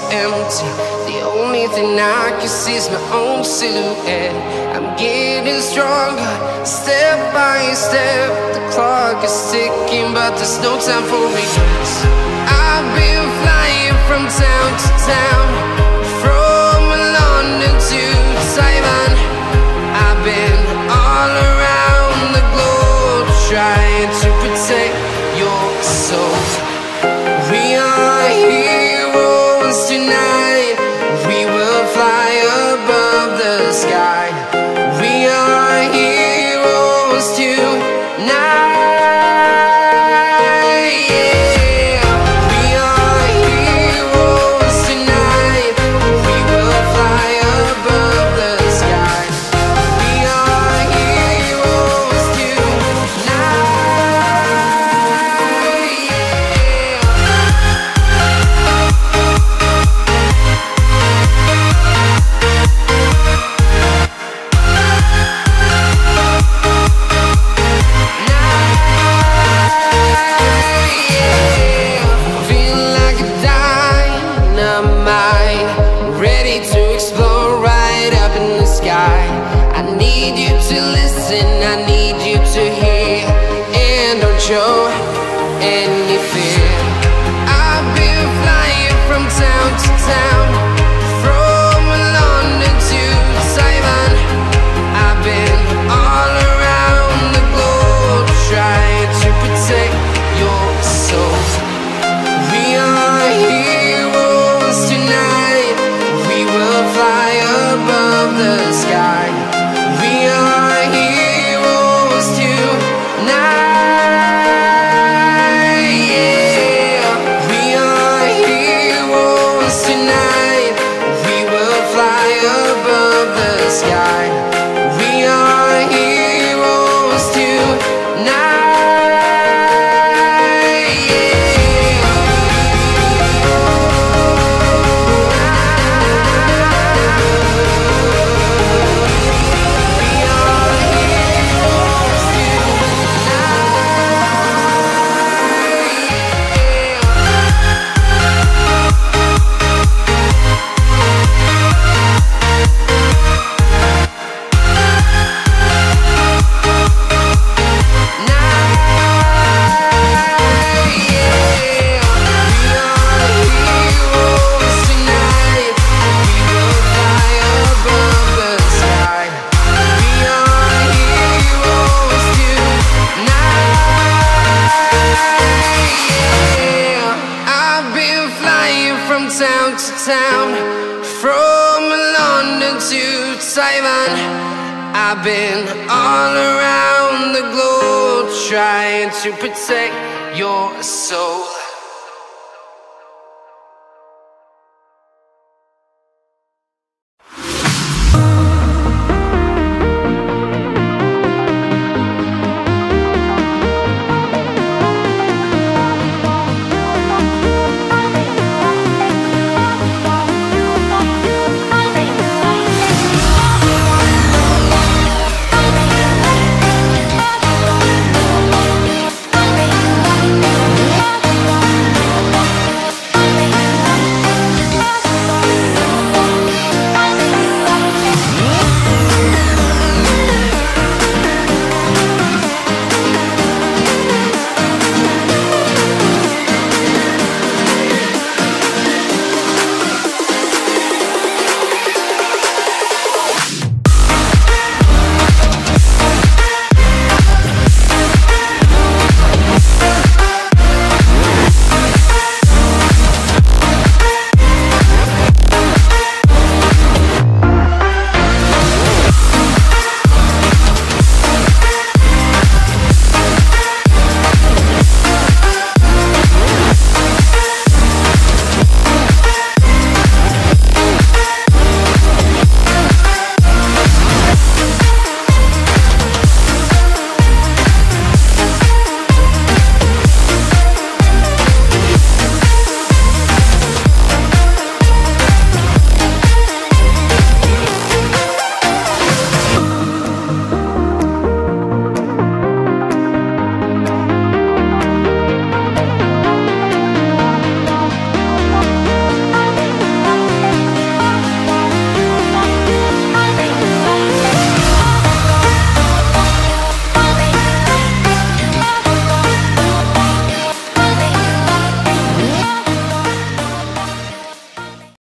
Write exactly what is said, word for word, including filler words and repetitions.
empty. The only thing I can see is my own silhouette. I'm getting stronger, step by step. The clock is ticking, but there's no time for regrets. I've been flying from town to town, from London to Taiwan. I've been all around the globe, trying to protect your soul. We are heroes tonight. We will fly above the sky. We are heroes tonight. I need you to listen, I need you to hear, and don't show any fear. I've been flying from town to town, from London to Taiwan. I've been all around the globe, trying to protect your soul. We are heroes tonight. We will fly above the sky. We are heroes tonight, yeah. We are heroes tonight. We will fly above the sky. We are heroes tonight, yeah. Town to town, from London to Taiwan. I've been all around the globe, trying to protect your soul.